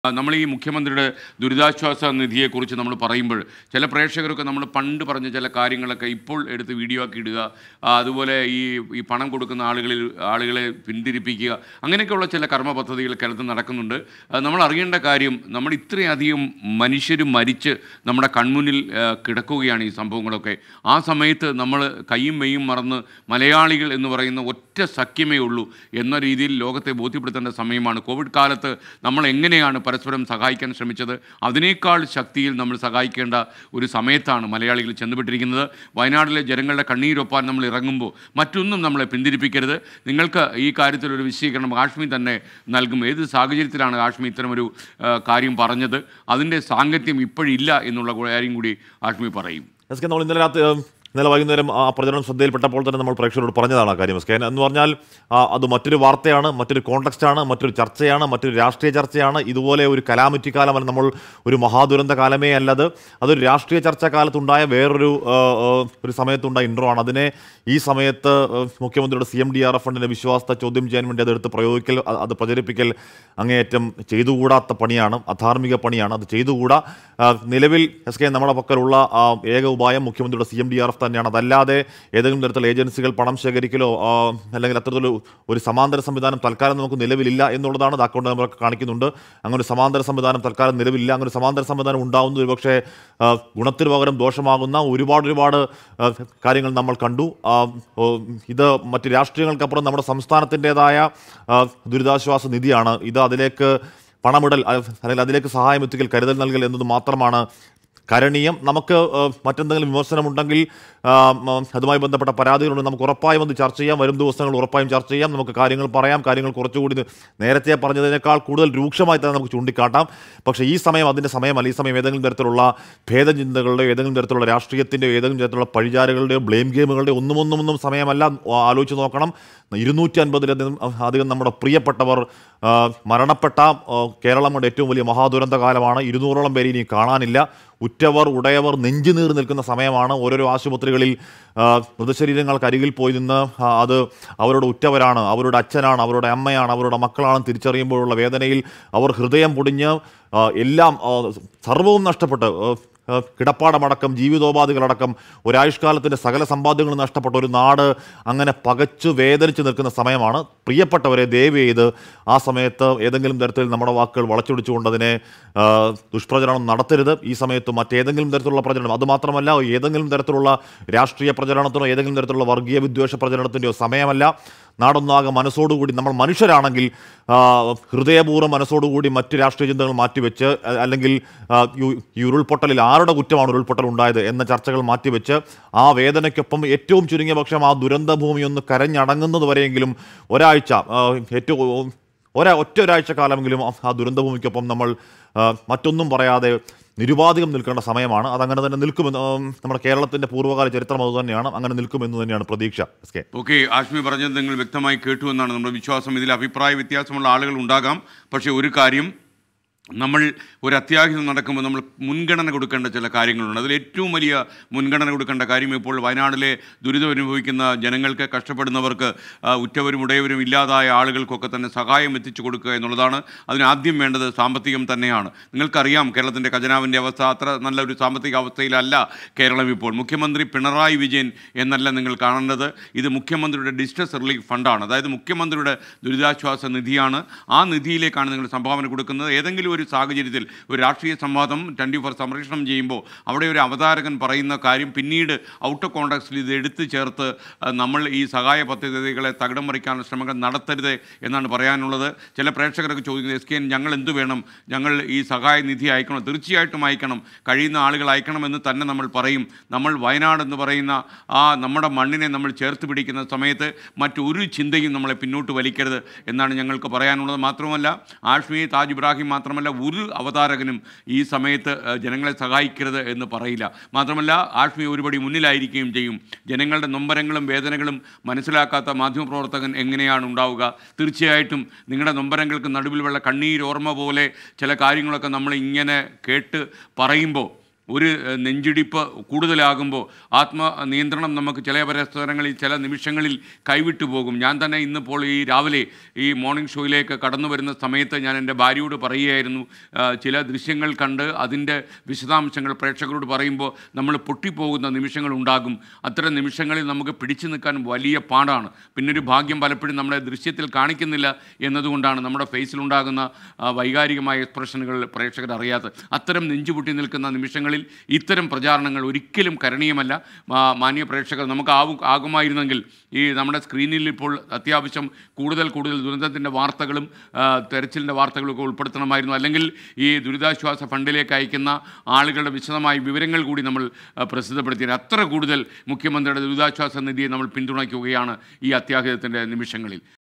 നമ്മൾ ഈ മുഖ്യമന്ത്രിയുടെ ദുരിതാശ്വാസ നിധിയെക്കുറിച്ച് നമ്മൾ പറയുമ്പോൾ ചില പ്രേക്ഷകരൊക്കെ നമ്മൾ പണ്ട് പറഞ്ഞ ചില കാര്യങ്ങളൊക്കെ ഇപ്പോൾ എടുത്ത് വീഡിയോ ആക്കി ഇടുക, അതുപോലെ ഈ പണം കൊടുക്കുന്ന ആളുകളെ പിന്തിരിപ്പിക്കുക, അങ്ങനെയൊക്കെയുള്ള ചില കർമ്മ പദ്ധതികൾ കേരളത്തിൽ നടക്കുന്നുണ്ട്. നമ്മൾ അറിയേണ്ട കാര്യം, നമ്മൾ ഇത്രയധികം മനുഷ്യർ മരിച്ച് നമ്മുടെ കൺമുന്നിൽ കിടക്കുകയാണ് ഈ സംഭവങ്ങളൊക്കെ. ആ സമയത്ത് നമ്മൾ കയ്യും മെയ്യും മറന്ന് മലയാളികൾ എന്ന് പറയുന്ന ഒറ്റ സഖ്യമേ ഉള്ളൂ എന്ന രീതിയിൽ ലോകത്തെ ബോധ്യപ്പെടുത്തേണ്ട സമയമാണ്. കോവിഡ് കാലത്ത് നമ്മൾ എങ്ങനെയാണ് പരസ്പരം സഹായിക്കാൻ ശ്രമിച്ചത്, അതിനേക്കാൾ ശക്തിയിൽ നമ്മൾ സഹായിക്കേണ്ട ഒരു സമയത്താണ് മലയാളികൾ ചെന്നുപെട്ടിരിക്കുന്നത്. വയനാട്ടിലെ ജനങ്ങളുടെ കണ്ണീരൊപ്പാൻ നമ്മൾ ഇറങ്ങുമ്പോൾ മറ്റൊന്നും നമ്മളെ പിന്തിരിപ്പിക്കരുത്. നിങ്ങൾക്ക് ഈ കാര്യത്തിലൊരു വിശദീകരണം ഹാഷ്മി തന്നെ നൽകും. ഏത് സാഹചര്യത്തിലാണ് ഹാഷ്മി ഇത്തരമൊരു കാര്യം പറഞ്ഞത്, അതിൻ്റെ സാങ്കത്യം ഇപ്പോഴില്ല എന്നുള്ള കാര്യം കൂടി ഹാഷ്മി പറയും. നമ്മൾ ഇന്നലെ വൈകുന്നേരം ആ പ്രചരണം ശ്രദ്ധയിൽപ്പെട്ടപ്പോൾ തന്നെ നമ്മൾ പ്രേക്ഷകരോട് പറഞ്ഞതാണ് ആ കാര്യം. എന്ന് പറഞ്ഞാൽ അത് മറ്റൊരു വാർത്തയാണ്, മറ്റൊരു കോണ്ടെക്സ്റ്റാണ്, മറ്റൊരു ചർച്ചയാണ്, മറ്റൊരു രാഷ്ട്രീയ ചർച്ചയാണ്. ഇതുപോലെ ഒരു കലാമിറ്റി കാലമല്ല, നമ്മൾ ഒരു മഹാദുരന്ത കാലമേ അല്ലത്. അതൊരു രാഷ്ട്രീയ ചർച്ചാ കാലത്തുണ്ടായ വേറൊരു സമയത്തുണ്ടായ ഇൻട്രോ ആണ്. അതിനെ ഈ സമയത്ത് മുഖ്യമന്ത്രിയുടെ CMDRF ഫണ്ടിൻ്റെ വിശ്വാസത്തെ ചോദ്യം ചെയ്യാൻ വേണ്ടി അതെടുത്ത് പ്രയോഗിക്കൽ, അത് പ്രചരിപ്പിക്കൽ അങ്ങേയറ്റം ചെയ്തുകൂടാത്ത പണിയാണ്, അധാർമിക പണിയാണ്. അത് ചെയ്തുകൂടാ. നിലവിൽ നമ്മുടെ പക്കലുള്ള ഏക ഉപായം മുഖ്യമന്ത്രിയുടെ CMDRF തന്നെയാണ്. അതല്ലാതെ ഏതെങ്കിലും തരത്തിലുള്ള ഏജൻസികൾ പണം ശേഖരിക്കലോ അല്ലെങ്കിൽ അത്തരത്തിലുള്ള ഒരു സമാന്തര സംവിധാനം തൽക്കാലം നമുക്ക് നിലവിലില്ല എന്നുള്ളതാണ്. അത് അക്കൗണ്ട് നമ്പറൊക്കെ കാണിക്കുന്നുണ്ട്. അങ്ങനെ ഒരു സമാന്തര സംവിധാനം തൽക്കാലം നിലവിലില്ല. അങ്ങനെ ഒരു സമാന്തര സംവിധാനം ഉണ്ടാകുന്നത് ഒരുപക്ഷെ ഗുണത്തിന് പകരം ദോഷമാകുന്ന ഒരുപാട് കാര്യങ്ങൾ നമ്മൾ കണ്ടു. ഇത് മറ്റ് രാഷ്ട്രീയങ്ങൾക്കപ്പുറം നമ്മുടെ സംസ്ഥാനത്തിൻ്റെതായ ദുരിതാശ്വാസ നിധിയാണ്. ഇത് അതിലേക്ക് പണമിടൽ അല്ലെങ്കിൽ അതിലേക്ക് സഹായം എത്തിക്കൽ, കരുതൽ നൽകൽ എന്നത് മാത്രമാണ് കരണീയം. നമുക്ക് മറ്റെന്തെങ്കിലും വിമർശനമുണ്ടെങ്കിൽ അതുമായി ബന്ധപ്പെട്ട പരാതികളുണ്ട്, നമുക്ക് ഉറപ്പായും അത് ചർച്ച ചെയ്യാം. വരും ദിവസങ്ങൾ ഉറപ്പായും ചർച്ച ചെയ്യാം. നമുക്ക് കാര്യങ്ങൾ പറയാം. കാര്യങ്ങൾ കുറച്ചുകൂടി നേരത്തെ പറഞ്ഞതിനേക്കാൾ കൂടുതൽ രൂക്ഷമായി തന്നെ നമുക്ക് ചൂണ്ടിക്കാട്ടാം. പക്ഷേ ഈ സമയം അതിൻ്റെ സമയമല്ല. ഈ സമയം ഏതെങ്കിലും തരത്തിലുള്ള ഭേദചിന്തകളുടെയോ ഏതെങ്കിലും തരത്തിലുള്ള രാഷ്ട്രീയത്തിൻ്റെയോ ഏതെങ്കിലും തരത്തിലുള്ള പഴിചാരുകളുടെയോ ബ്ലെയിം ഗെയിമുകളുടെയോ ഒന്നും സമയമല്ല. ആലോചിച്ച് നോക്കണം. 250-ലധികം അധികം നമ്മുടെ പ്രിയപ്പെട്ടവർ മരണപ്പെട്ട കേരളം കൊണ്ട് ഏറ്റവും വലിയ മഹാദുരന്ത കാലമാണ്. 200ഓളം പേര് ഇനി കാണാനില്ല. ഉറ്റവർ ഉടയവർ നെഞ്ചുനീർ നിൽക്കുന്ന സമയമാണ്. ഓരോരോ ആശുപത്രികളിൽ മൃതശരീരങ്ങൾക്ക് അരികിൽ പോയി നിന്ന് അത് അവരുടെ ഉറ്റവരാണ്, അവരുടെ അച്ഛനാണ്, അവരുടെ അമ്മയാണ്, അവരുടെ മക്കളാണ് തിരിച്ചറിയുമ്പോഴുള്ള വേദനയിൽ അവർ ഹൃദയം പൊടിഞ്ഞ് എല്ലാം സർവ്വവും നഷ്ടപ്പെട്ട് കിടപ്പാടമടക്കം ജീവിതോപാധികളടക്കം ഒരായുഷ്കാലത്തിൻ്റെ സകല സമ്പാദ്യങ്ങളും നഷ്ടപ്പെട്ട ഒരു നാട് അങ്ങനെ പകച്ചു വേദനിച്ച് നിൽക്കുന്ന സമയമാണ്. പ്രിയപ്പെട്ടവരെ, ദയവ് ചെയ്ത് ആ സമയത്ത് ഏതെങ്കിലും തരത്തിൽ നമ്മുടെ വാക്കുകൾ വളച്ചൊടിച്ചുകൊണ്ടതിനെ ദുഷ്പ്രചരണം നടത്തരുത്. ഈ സമയത്ത് മറ്റേതെങ്കിലും തരത്തിലുള്ള പ്രചരണം, അതുമാത്രമല്ല ഏതെങ്കിലും തരത്തിലുള്ള രാഷ്ട്രീയ പ്രചരണത്തിനോ ഏതെങ്കിലും തരത്തിലുള്ള വർഗീയ വിദ്വേഷ പ്രചരണത്തിൻ്റെയോ സമയമല്ല. നാടൊന്നാകെ മനസ്സോടുകൂടി, നമ്മൾ മനുഷ്യരാണെങ്കിൽ ഹൃദയപൂർവ്വം മനസ്സോടുകൂടി മറ്റ് രാഷ്ട്രീയ ചിന്തകൾ മാറ്റിവെച്ച്, അല്ലെങ്കിൽ ഈ ഉരുൾപൊട്ടലിൽ ആരുടെ കുറ്റമാണ് ഉരുൾപൊട്ടൽ ഉണ്ടായത് എന്ന ചർച്ചകൾ മാറ്റിവെച്ച് ആ വേദനയ്ക്കൊപ്പം ഏറ്റവും ചുരുങ്ങിയ പക്ഷം ആ ദുരന്തഭൂമി ഒന്ന് കരഞ്ഞടങ്ങുന്നത് വരെയെങ്കിലും ഒറ്റ ഒരാഴ്ച കാലമെങ്കിലും ആ ദുരന്തഭൂമിക്കൊപ്പം നമ്മൾ മറ്റൊന്നും പറയാതെ നിരുപാധികം നിൽക്കേണ്ട സമയമാണ്. അതങ്ങനെ തന്നെ നിൽക്കുമെന്ന് നമ്മുടെ കേരളത്തിൻ്റെ പൂർവ്വകാല ചരിത്രം അതുതന്നെയാണ്. അങ്ങനെ നിൽക്കുമെന്ന് തന്നെയാണ് പ്രതീക്ഷ. ഓക്കെ, ഹാഷ്മി പറഞ്ഞത് നിങ്ങൾ വ്യക്തമായി കേട്ടു എന്നാണ് നമ്മുടെ വിശ്വാസം. ഇതിൽ അഭിപ്രായ വ്യത്യാസമുള്ള ആളുകൾ ഉണ്ടാകാം. പക്ഷേ ഒരു കാര്യം, നമ്മൾ ഒരു അത്യാഹിതം നടക്കുമ്പോൾ നമ്മൾ മുൻഗണന കൊടുക്കേണ്ട ചില കാര്യങ്ങളുണ്ട്. അതിൽ ഏറ്റവും വലിയ മുൻഗണന കൊടുക്കേണ്ട കാര്യം ഇപ്പോൾ വയനാട്ടിലെ ദുരിതം അനുഭവിക്കുന്ന ജനങ്ങൾക്ക്, കഷ്ടപ്പെടുന്നവർക്ക്, ഉറ്റവരും ഉടയവരും ഇല്ലാതായ ആളുകൾക്കൊക്കെ തന്നെ സഹായം എത്തിച്ചു കൊടുക്കുക എന്നുള്ളതാണ്. അതിനാദ്യം വേണ്ടത് സാമ്പത്തികം തന്നെയാണ്. നിങ്ങൾക്കറിയാം കേരളത്തിൻ്റെ ഖജനാവിൻ്റെ അവസ്ഥ അത്ര നല്ലൊരു സാമ്പത്തിക അവസ്ഥയിലല്ല കേരളം ഇപ്പോൾ. മുഖ്യമന്ത്രി പിണറായി വിജയൻ എന്നല്ല നിങ്ങൾ കാണേണ്ടത്. ഇത് മുഖ്യമന്ത്രിയുടെ ഡിസ്ട്രസ് റിലീഫ് ഫണ്ടാണ്. അതായത് മുഖ്യമന്ത്രിയുടെ ദുരിതാശ്വാസ നിധിയാണ്. ആ നിധിയിലേക്കാണ് നിങ്ങൾ സംഭാവന കൊടുക്കുന്നത്. ഏതെങ്കിലും ഒരു സാഹചര്യത്തിൽ ഒരു രാഷ്ട്രീയ സംവാദം 24 സംപ്രേഷണം ചെയ്യുമ്പോൾ അവിടെ ഒരു അവതാരകൻ പറയുന്ന കാര്യം പിന്നീട് ഔട്ട് ഓഫ് കോൺടാക്സിൽ ഇത് എടുത്തു ചേർത്ത് നമ്മൾ ഈ സഹായ പദ്ധതികളെ തകിടം മറിക്കാനുള്ള ശ്രമങ്ങൾ നടത്തരുത് എന്നാണ് പറയാനുള്ളത്. ചില പ്രേക്ഷകരൊക്കെ ചോദിക്കുന്നത്, ഞങ്ങൾ എന്തു വേണം, ഞങ്ങൾ ഈ സഹായ നിധി അയക്കണം? തീർച്ചയായിട്ടും അയക്കണം. കഴിയുന്ന ആളുകൾ അയക്കണമെന്ന് തന്നെ നമ്മൾ പറയും. നമ്മൾ വയനാട് എന്ന് പറയുന്ന നമ്മുടെ മണ്ണിനെ നമ്മൾ ചേർത്ത് പിടിക്കുന്ന സമയത്ത് മറ്റൊരു ചിന്തയും നമ്മളെ പിന്നോട്ട് വലിക്കരുത് എന്നാണ് ഞങ്ങൾക്ക് പറയാനുള്ളത്. മാത്രമല്ല, ഹാഷ്മി, താജ് ഇബ്രാഹിം മാത്രമല്ല ഒരു അവതാരകനും ഈ സമയത്ത് ജനങ്ങളെ സഹായിക്കരുത് എന്ന് പറയില്ല. മാത്രമല്ല, ഹാഷ്മി ഒരുപടി മുന്നിലായിരിക്കുകയും ചെയ്യും. ജനങ്ങളുടെ നൊമ്പരങ്ങളും വേദനകളും മനസ്സിലാക്കാത്ത മാധ്യമപ്രവർത്തകൻ എങ്ങനെയാണ് ഉണ്ടാവുക? തീർച്ചയായിട്ടും നിങ്ങളുടെ നൊമ്പരങ്ങൾക്ക് നടുവിൽ വെള്ള കണ്ണീരോർമ്മ പോലെ ചില കാര്യങ്ങളൊക്കെ നമ്മൾ ഇങ്ങനെ കേട്ട് പറയുമ്പോൾ ഒരു നെഞ്ചിടിപ്പ് കൂടുതലാകുമ്പോൾ ആത്മനിയന്ത്രണം നമുക്ക് ചില അവസരങ്ങളിൽ ചില നിമിഷങ്ങളിൽ കൈവിട്ടു പോകും. ഞാൻ തന്നെ ഇന്നിപ്പോൾ ഈ രാവിലെ ഈ മോർണിംഗ് ഷോയിലേക്ക് കടന്നു വരുന്ന സമയത്ത് ഞാൻ എൻ്റെ ഭാര്യയോട് പറയുകയായിരുന്നു, ചില ദൃശ്യങ്ങൾ കണ്ട് അതിൻ്റെ വിശദാംശങ്ങൾ പ്രേക്ഷകരോട് പറയുമ്പോൾ നമ്മൾ പൊട്ടിപ്പോകുന്ന നിമിഷങ്ങൾ ഉണ്ടാകും. അത്തരം നിമിഷങ്ങളിൽ നമുക്ക് പിടിച്ചു നിൽക്കാൻ വലിയ പാടാണ്. പിന്നൊരു ഭാഗ്യം പലപ്പോഴും നമ്മളെ ദൃശ്യത്തിൽ കാണിക്കുന്നില്ല എന്നതുകൊണ്ടാണ് നമ്മുടെ ഫേസിലുണ്ടാകുന്ന വൈകാരികമായ എക്സ്പ്രഷനുകൾ പ്രേക്ഷകർ അറിയാത്തത്. അത്തരം നെഞ്ചുപൊട്ടി നിൽക്കുന്ന നിമിഷങ്ങളിൽ ഇത്തരം പ്രചാരണങ്ങൾ ഒരിക്കലും കരണീയമല്ല. മാന്യ പ്രേക്ഷകർ, നമുക്ക് ആകുമായിരുന്നെങ്കിൽ ഈ നമ്മുടെ സ്ക്രീനിൽ ഇപ്പോൾ അത്യാവശ്യം കൂടുതൽ ദുരന്തത്തിൻ്റെ വാർത്തകളും തെരച്ചിലിൻ്റെ വാർത്തകളൊക്കെ ഉൾപ്പെടുത്തണമായിരുന്നു. അല്ലെങ്കിൽ ഈ ദുരിതാശ്വാസ ഫണ്ടിലേക്ക് അയക്കുന്ന ആളുകളുടെ വിശദമായ വിവരങ്ങൾ കൂടി നമ്മൾ പ്രസിദ്ധപ്പെടുത്തിയത്. അത്ര കൂടുതൽ മുഖ്യമന്ത്രിയുടെ ദുരിതാശ്വാസ നിധിയെ നമ്മൾ പിന്തുണയ്ക്കുകയാണ് ഈ അത്യാഹിതത്തിൻ്റെ നിമിഷങ്ങളിൽ.